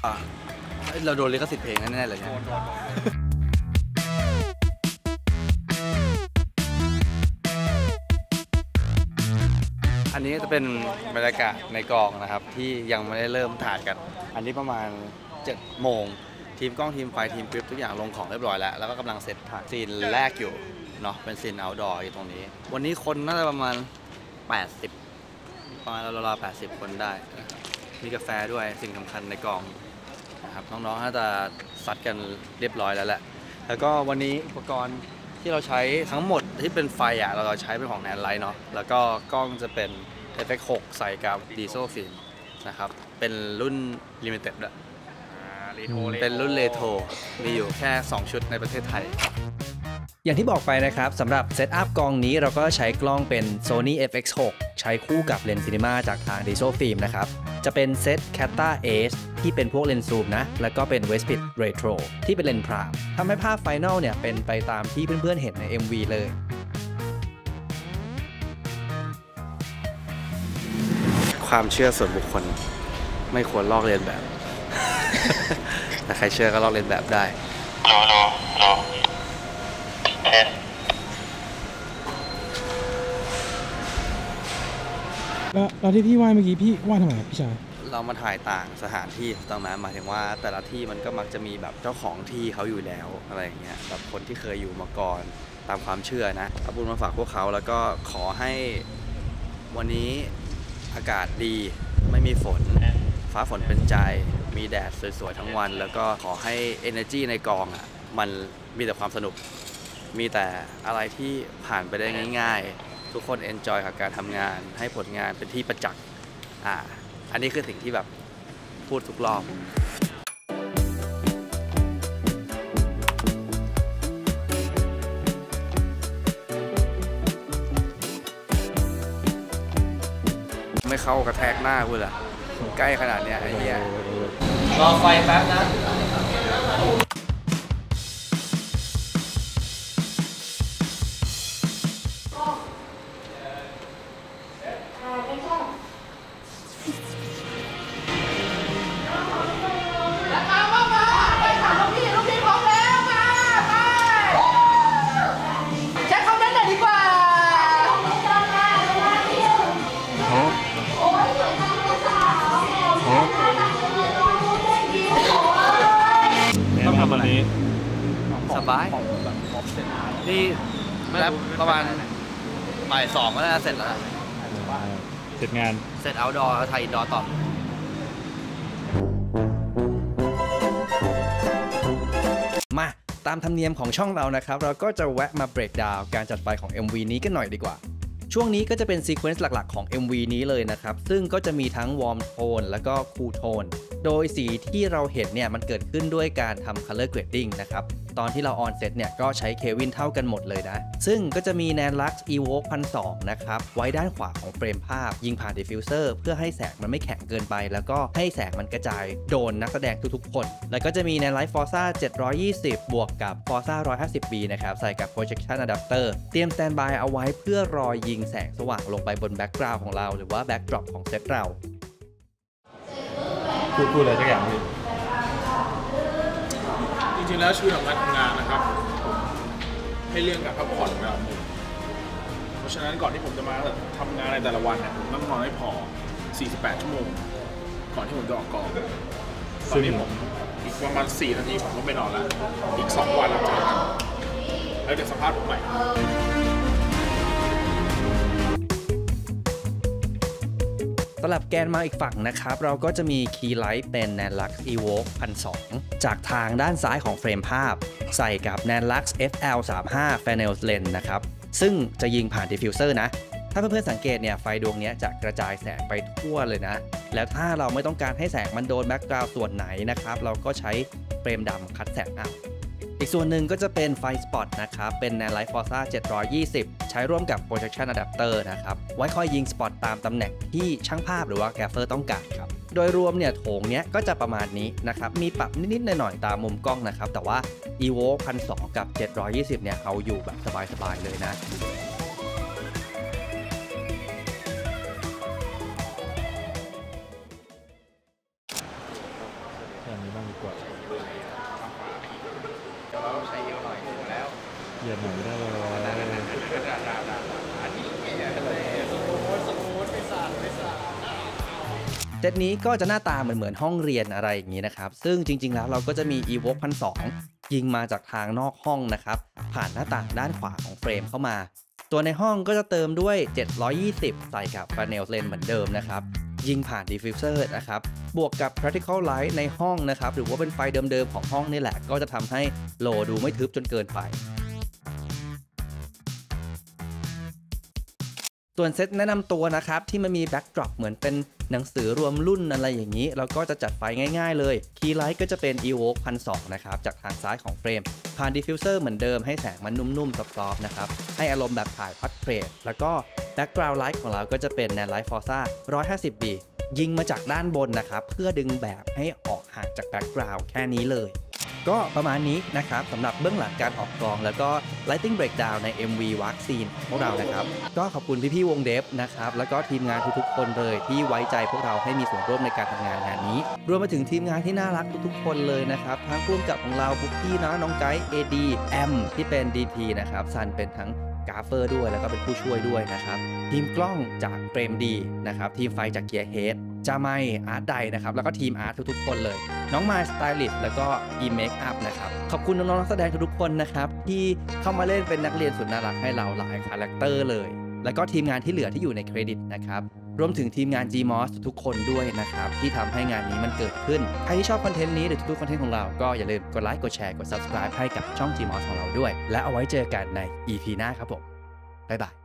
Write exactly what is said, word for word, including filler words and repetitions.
เราโดนลิขสิทธิ์เพลงแน่ๆเลยเนี่ยอันนี้จะเป็นบรรยากาศในกองนะครับที่ยังไม่ได้เริ่มถ่ายกันอันนี้ประมาณเจ็ดโมงทีมกล้องทีมไฟทีมกริปทุกอย่างลงของเรียบร้อยแล้วแล้วก็กำลังเสร็จถ่ายซีนแรกอยู่เนาะเป็นซีน outdoor อยู่ตรงนี้วันนี้คนน่าจะประมาณแปดสิบประมาณราวๆแปดสิบคนได้มีกาแฟด้วยสิ่งสำคัญในกองนะครับน้องๆน่าจะซัดกันเรียบร้อยแล้วแหละแล้วก็วันนี้อุปกรณ์ที่เราใช้ทั้งหมดที่เป็นไฟอ่ะเราใช้เป็นของแนนไลท์เนาะแล้วก็กล้องจะเป็น เอฟ เอ็กซ์ หกใส่กับดีโซฟิล์มนะครับเป็นรุ่น Limited ด้วยเป็นรุ่นเลโทรมีอยู่แค่สองชุดในประเทศไทยอย่างที่บอกไปนะครับสำหรับเซตอัพกองนี้เราก็ใช้กล้องเป็น Sony เอฟ เอ็กซ์ หก ใช้คู่กับเลนส์ซีนีมาจากทาง ดีโซฟิล์ม นะครับจะเป็นเซต Cata Ace ที่เป็นพวกเลนส์ซูมนะแล้วก็เป็น Westpit Retro ที่เป็นเลนส์พรามทำให้ภาพไฟนอลเนี่ยเป็นไปตามที่เพื่อนๆเห็นใน เอ็ม วี เลยความเชื่อส่วนบุคคลไม่ควรลอกเลียนแบบ แต่ใครเชื่อก็ลอกเลียนแบบได้รอรอรอแล้วแล้วที่พี่ว่าเมื่อกี้พี่ว่าทำไมพี่ชายเรามาถ่ายต่างสถานที่ตรงนั้นหมายถึงว่าแต่ละที่มันก็มักจะมีแบบเจ้าของที่เขาอยู่แล้วอะไรอย่างเงี้ยแบบคนที่เคยอยู่มาก่อนตามความเชื่อนะเอาบุญมาฝากพวกเขาแล้วก็ขอให้วันนี้อากาศดีไม่มีฝนฟ้าฝนเป็นใจมีแดดสวยๆทั้งวันแล้วก็ขอให้ energy ในกองอ่ะมันมีแต่ความสนุกมีแต่อะไรที่ผ่านไปได้ง่ายๆทุกคน enjoy กับการทำงานให้ผลงานเป็นที่ประจักษ์อ่าอันนี้คือสิ่งที่แบบพูดทุกรอบไม่เข้ากระแทกหน้ากูเลยใกล้ขนาดเนี้ยไอ้เหี้ยรอไฟแป๊บนะสบายนี่แล้วประมาณบ่ายสองก็น่าจะเสร็จแล้วเสร็จงานเสร็จเอาท์ดอร์ไทยอินดอร์ต่อมาตามธรรมเนียมของช่องเรานะครับเราก็จะแวะมาเบรกดาวน์การจัดไฟของ เอ็ม วี นี้กันหน่อยดีกว่าช่วงนี้ก็จะเป็นซีเควนซ์หลักๆของ เอ็ม วี นี้เลยนะครับซึ่งก็จะมีทั้งวอร์มโทนแล้วก็คูลโทนโดยสีที่เราเห็นเนี่ยมันเกิดขึ้นด้วยการทำ color grading นะครับตอนที่เราออนเซตเนี่ยก็ใช้เควินเท่ากันหมดเลยนะซึ่งก็จะมี Nanlux Evoke หนึ่งพันสองร้อย นะครับไว้ด้านขวาของเฟรมภาพยิงผ่านดิฟฟิวเซอร์เพื่อให้แสงมันไม่แข็งเกินไปแล้วก็ให้แสงมันกระจายโดนนักแสดงทุกๆคนแล้วก็จะมี Nanlite Forza เจ็ดร้อยยี่สิบ บวกกับ Forza หนึ่งร้อยห้าสิบ บี นะครับใส่กับ projection adapter เตรียม standby เอาไว้เพื่อรอยิงแสงสว่างลงไปบนแบ็กกราวด์ของเราหรือว่าแบ็กดรอปของเซตเราพูดพูดอะไรสักอย่างพี่จริงๆแล้วชีวิตของการทำงานนะครับให้เรื่องการพักผ่อนแบบนึงเพราะฉะนั้นก่อนที่ผมจะมาทำงานในแต่ละวันเนี่ยผมต้องนอนให้พอสี่สิบแปดชั่วโมงก่อนที่ผมจะออกกองตอนนี้ผมอีกประมาณสี่นาทีผมก็ไปนอนแล้วอีกสองวันเราเจอกันแล้วเดี๋ยวสัมภาษณ์ผมใหม่สำหรับแกนมาอีกฝั่งนะครับเราก็จะมีคีย์ไลท์เป็น Nanlux Evoke หนึ่งพันสองร้อย จากทางด้านซ้ายของเฟรมภาพใส่กับ Nanlux เอฟ แอล สามสิบห้า Fresnel Lens นะครับซึ่งจะยิงผ่านดิฟฟิวเซอร์นะถ้าเพื่อนๆสังเกตเนี่ยไฟดวงนี้จะกระจายแสงไปทั่วเลยนะแล้วถ้าเราไม่ต้องการให้แสงมันโดนแบ็กกราวด์ส่วนไหนนะครับเราก็ใช้เฟรมดำคัดแสงเอาอีกส่วนหนึ่งก็จะเป็นไฟสปอตนะครับเป็น Nanlite Forza เจ็ดร้อยยี่สิบใช้ร่วมกับ projection adapter นะครับไว้คอยยิงสปอตตามตำแหน่งที่ช่างภาพหรือว่าแกรฟเฟอร์ต้องการครับโดยรวมเนี่ยโถงเนี้ยก็จะประมาณนี้นะครับมีปรับนิดๆหน่อยๆตามมุมกล้องนะครับแต่ว่า Evoke หนึ่งพันสองร้อย กับ เจ็ดร้อยยี่สิบเนี่ยเอาอยู่แบบสบายๆเลยนะเอันนี้บ้างดีกว่าเราใช้เยอะหน่อยแล้วเหยียดหน่อยไม่ได้เลยเซตนี้ก็จะหน้าตาเหมือนเหมือนห้องเรียนอะไรอย่างนี้นะครับซึ่งจริงๆแล้วเราก็จะมี Evoke พันสองยิงมาจากทางนอกห้องนะครับผ่านหน้าต่างด้านขวาของเฟรมเข้ามาตัวในห้องก็จะเติมด้วยเจ็ดร้อยยี่สิบใส่กับ Panel Lens เหมือนเดิมนะครับยิงผ่าน Diffuser นะครับบวกกับ Practical Light ในห้องนะครับหรือว่าเป็นไฟเดิมๆของห้องนี่แหละก็จะทำให้โลดูไม่ทึบจนเกินไปส่วนเซตแนะนำตัวนะครับที่มันมีแบ็กดรอปเหมือนเป็นหนังสือรวมรุ่นอะไรอย่างนี้เราก็จะจัดไฟง่ายๆเลยคีย์ไลท์ก็จะเป็น Evoke พันสองนะครับจากทางซ้ายของเฟรมผ่าน Diffuser เหมือนเดิมให้แสงมันนุ่มๆซอฟต์ๆนะครับให้อารมณ์แบบถ่ายพัดเฟรมแล้วก็ Background Light ของเราก็จะเป็น Nanlite Forza หนึ่งร้อยห้าสิบ บี ยิงมาจากด้านบนนะครับเพื่อดึงแบบให้ออกห่างจาก Background แค่นี้เลยก็ประมาณนี้นะครับสำหรับเบื้องหลังการออกกองแล้วก็ Lighting Breakdown ใน เอ็ม วี Walk Scene ของพวกเรานะครับก็ขอบคุณพี่ๆวงเดฟนะครับแล้วก็ทีมงานทุกๆคนเลยที่ไว้ใจพวกเราให้มีส่วนร่วมในการทำงานงานนี้รวมไปถึงทีมงานที่น่ารักทุกๆคนเลยนะครับทั้งร่วมกับของเราปุ๊กกี้นะน้องไกด์ เอ ดี แอมที่เป็น ดี พี นะครับซันเป็นทั้งกราฟเฟอร์ด้วยแล้วก็เป็นผู้ช่วยด้วยนะครับทีมกล้องจากเฟรมดีนะครับทีมไฟจากเกียร์เฮดจาไมอาร์ตไดนะครับแล้วก็ทีมอาร์ตทุกๆคนเลยน้องไมล์สไตลิสต์แล้วก็ทีมเมคอัพนะครับขอบคุณน้องๆนักแสดงทุกๆคนนะครับที่เข้ามาเล่นเป็นนักเรียนสุดน่ารักให้เราหลายคาแรคเตอร์เลยแล้วก็ทีมงานที่เหลือที่อยู่ในเครดิตนะครับรวมถึงทีมงาน จี มอส ทุกคนด้วยนะครับที่ทำให้งานนี้มันเกิดขึ้นใครที่ชอบคอนเทนต์นี้หรือทุกๆคอนเทนต์ของเราก็อย่าลืมกดไลค์กดแชร์กด ซับสไครบ์ ให้กับช่อง จี มอส ของเราด้วยและเอาไว้เจอกันใน อี พี หน้าครับผมบ๊ายบาย